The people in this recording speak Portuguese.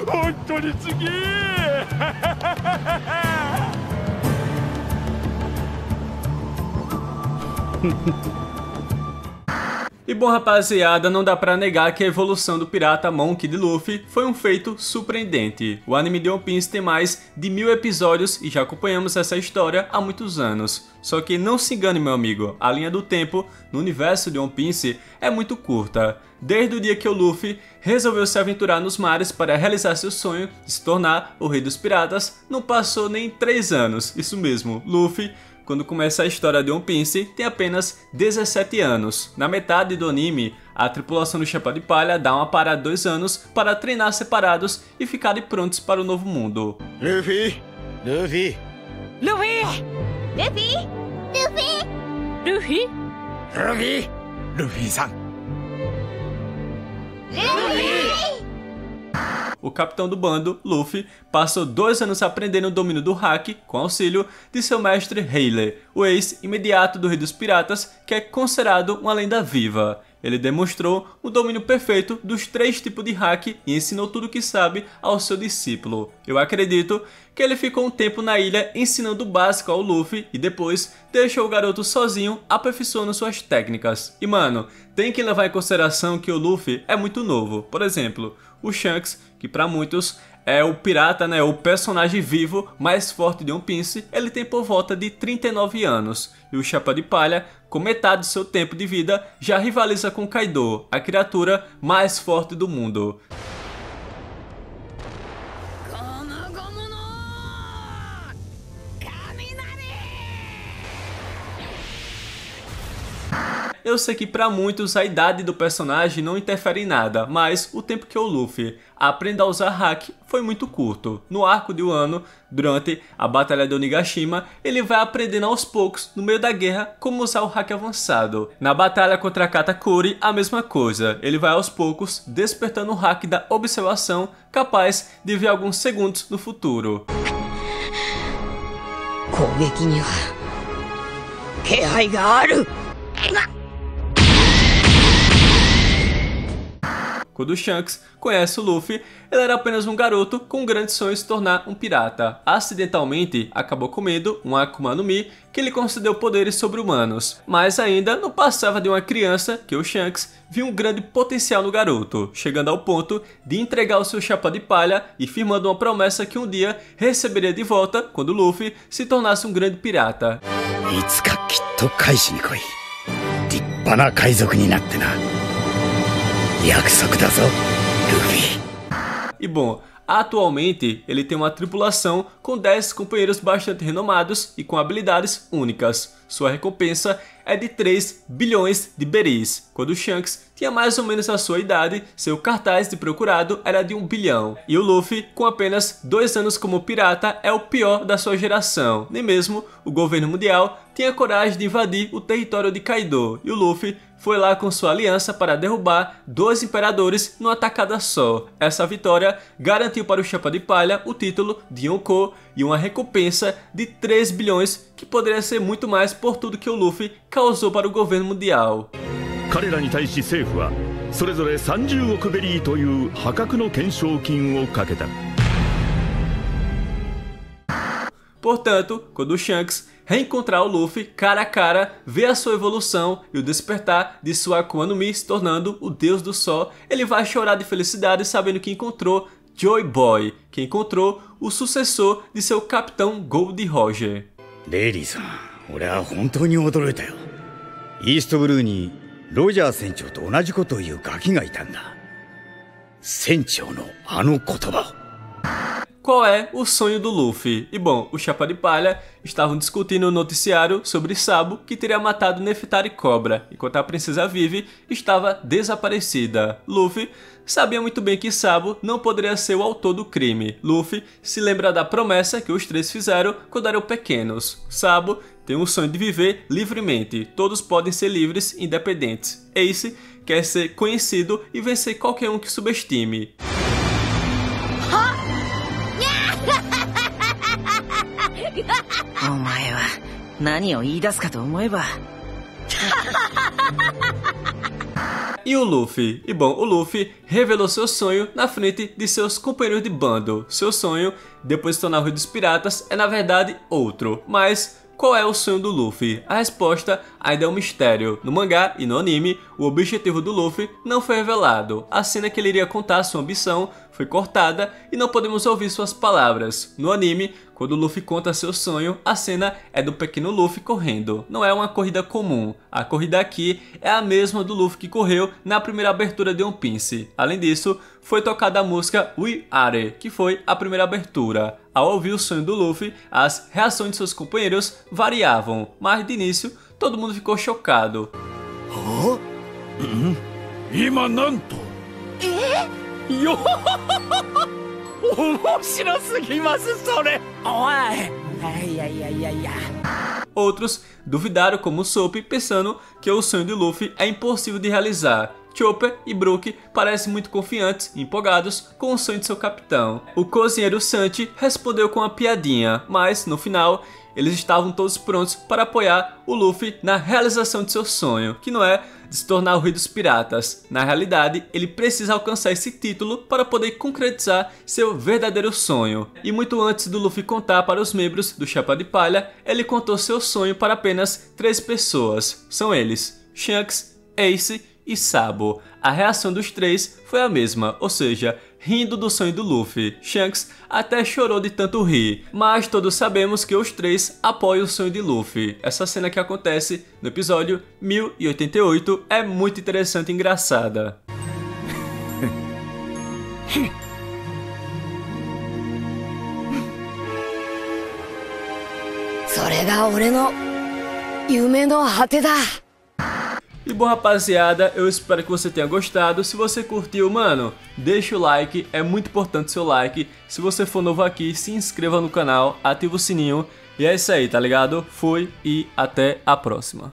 本当にすげえ E bom, rapaziada, não dá pra negar que a evolução do pirata Monk de Luffy foi um feito surpreendente. O anime de One Piece tem mais de 1000 episódios e já acompanhamos essa história há muitos anos. Só que não se engane, meu amigo, a linha do tempo no universo de One Piece é muito curta. Desde o dia que o Luffy resolveu se aventurar nos mares para realizar seu sonho de se tornar o rei dos piratas, não passou nem 3 anos. Isso mesmo, Luffy, quando começa a história de One Piece, tem apenas 17 anos. Na metade do anime, a tripulação do Chapéu de Palha dá uma parada de 2 anos para treinar separados e ficarem prontos para o novo mundo. Luffy! Luffy! Luffy! Luffy! Luffy! Luffy! Luffy-san! O capitão do bando, Luffy, passou 2 anos aprendendo o domínio do hack com auxílio de seu mestre Rayleigh, o ex-imediato do Rei dos Piratas, que é considerado uma lenda viva. Ele demonstrou o domínio perfeito dos 3 tipos de hack e ensinou tudo o que sabe ao seu discípulo. Eu acredito que ele ficou um tempo na ilha ensinando o básico ao Luffy e depois deixou o garoto sozinho aperfeiçoando suas técnicas. E mano, tem que levar em consideração que o Luffy é muito novo. Por exemplo, o Shanks, que para muitos é o pirata, o personagem vivo mais forte de One Piece, ele tem por volta de 39 anos. E o Chapéu de Palha, com metade do seu tempo de vida, já rivaliza com Kaido, a criatura mais forte do mundo. Eu sei que para muitos a idade do personagem não interfere em nada, mas o tempo que o Luffy aprende a usar hack foi muito curto. No arco de Wano, durante a batalha de Onigashima, ele vai aprendendo aos poucos, no meio da guerra, como usar o hack avançado. Na batalha contra Katakuri, a mesma coisa. Ele vai aos poucos despertando o hack da observação, capaz de ver alguns segundos no futuro. Quando Shanks conhece o Luffy, ele era apenas um garoto com um grande sonho de se tornar um pirata. Acidentalmente, acabou comendo um Akuma no Mi que lhe concedeu poderes sobre-humanos. Mas ainda não passava de uma criança que o Shanks viu um grande potencial no garoto, chegando ao ponto de entregar o seu chapéu de palha e firmando uma promessa que um dia receberia de volta quando Luffy se tornasse um grande pirata. E bom, atualmente ele tem uma tripulação com 10 companheiros bastante renomados e com habilidades únicas. Sua recompensa é de 3 bilhões de beris. Quando Shanks tinha mais ou menos a sua idade, seu cartaz de procurado era de 1 bilhão. E o Luffy, com apenas 2 anos como pirata, é o pior da sua geração. Nem mesmo o governo mundial tinha coragem de invadir o território de Kaido. E o Luffy foi lá com sua aliança para derrubar 2 imperadores numa tacada só. Essa vitória garantiu para o Chapéu de Palha o título de Yonkou e uma recompensa de 3 bilhões, que poderia ser muito mais por tudo que o Luffy causou para o governo mundial. Portanto, quando o Shanks reencontrar o Luffy cara a cara, ver a sua evolução e o despertar de sua Akuma no Mi se tornando o Deus do Sol, ele vai chorar de felicidade sabendo que encontrou Joy Boy, que encontrou o sucessor de seu capitão Gold Roger. Lady-san, 俺は本当に驚いたよ。イーストブルーにロジャー船長と同じことを言うガキがいたんだ。船長のあの言葉を。 Qual é o sonho do Luffy? E bom, o Chapéu de Palha estavam discutindo no noticiário sobre Sabo, que teria matado Nefertari Cobra, enquanto a princesa Vivi estava desaparecida. Luffy sabia muito bem que Sabo não poderia ser o autor do crime. Luffy se lembra da promessa que os 3 fizeram quando eram pequenos. Sabo tem um sonho de viver livremente, todos podem ser livres e independentes. Ace quer ser conhecido e vencer qualquer um que subestime. お前は何を言い出すかと思えば E o Luffy? E bom, o Luffy revelou seu sonho na frente de seus companheiros de bando. Seu sonho, depois de se tornar o Rei dos Piratas, é na verdade outro. Mas qual é o sonho do Luffy? A resposta ainda é um mistério. No mangá e no anime, o objetivo do Luffy não foi revelado. A cena que ele iria contar sua ambição foi cortada e não podemos ouvir suas palavras. No anime, quando o Luffy conta seu sonho, a cena é do pequeno Luffy correndo. Não é uma corrida comum. A corrida aqui é a mesma do Luffy que correu na primeira abertura de One Piece. Além disso, foi tocada a música We Are, que foi a primeira abertura. Ao ouvir o sonho do Luffy, as reações de seus companheiros variavam, mas de início todo mundo ficou chocado. 今なんとよっ面白すぎますそれおいいやいやいやいや Outros duvidaram como Soap, pensando que o sonho de Luffy é impossível de realizar. Chopper e Brook parecem muito confiantes e empolgados com o sonho de seu capitão. O cozinheiro Sanji respondeu com uma piadinha, mas no final eles estavam todos prontos para apoiar o Luffy na realização de seu sonho, que não é de se tornar o Rei dos Piratas. Na realidade, ele precisa alcançar esse título para poder concretizar seu verdadeiro sonho. E muito antes do Luffy contar para os membros do Chapéu de Palha, ele contou seu sonho para apenas 3 pessoas. São eles: Shanks, Ace e Sabo. A reação dos 3 foi a mesma, ou seja, rindo do sonho do Luffy. Shanks até chorou de tanto rir, mas todos sabemos que os 3 apoiam o sonho de Luffy. Essa cena que acontece no episódio 1088 é muito interessante e engraçada. それが俺の夢の果てだ E bom, rapaziada, eu espero que você tenha gostado. Se você curtiu, mano, deixa o like, é muito importante seu like. Se você for novo aqui, se inscreva no canal, ativa o sininho. E é isso aí, tá ligado? Fui e até a próxima.